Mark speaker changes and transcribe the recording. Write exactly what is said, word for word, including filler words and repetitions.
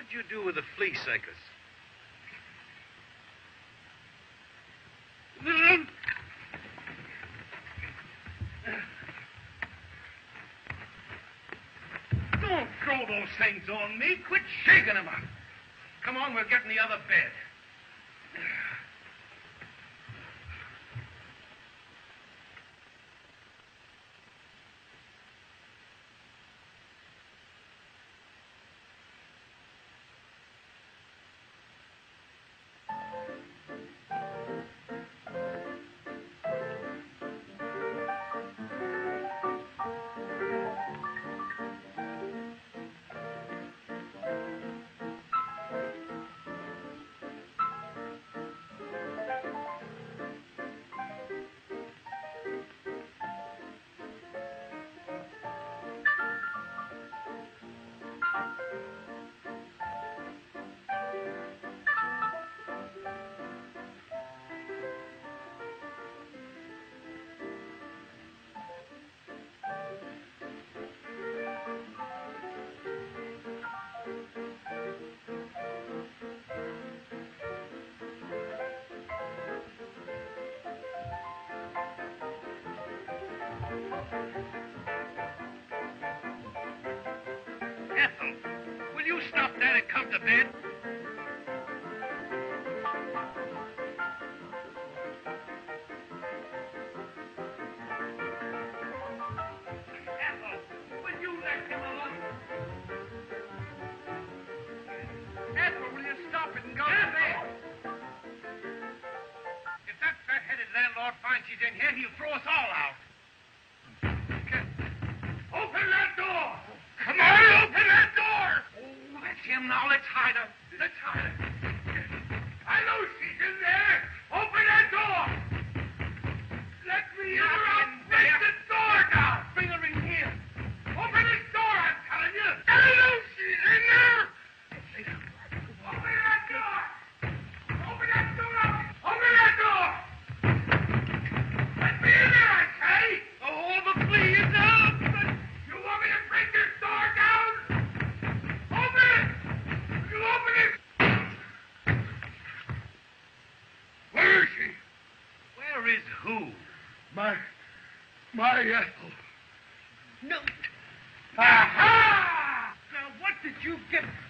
Speaker 1: What'd you do with the flea circus?
Speaker 2: Don't throw those things on me. Quit shaking them up. Come on, we'll get in the other bed. Ethel, will you stop that and come to bed? Ethel, will you let him alone? Ethel, will you stop it and go to bed? If that fat-headed landlord finds she's in here, he'll throw us all out. Open that door! Come on, open that door! Oh, that's him now. Let's hide her. Let's hide her. I know she's in there. Open that door! Let me in or I'll break the door down. Bring her in here. Open this door, I'm telling you. I know she's in there. Open that door! Open that door! Open that door! Let me in there, I say! Oh, the flea is out! You want me to break this door down? Open it! You open it! Where is she?
Speaker 1: Where is who?
Speaker 2: My... my Ethel.
Speaker 1: No.
Speaker 2: Aha! Now, what did you get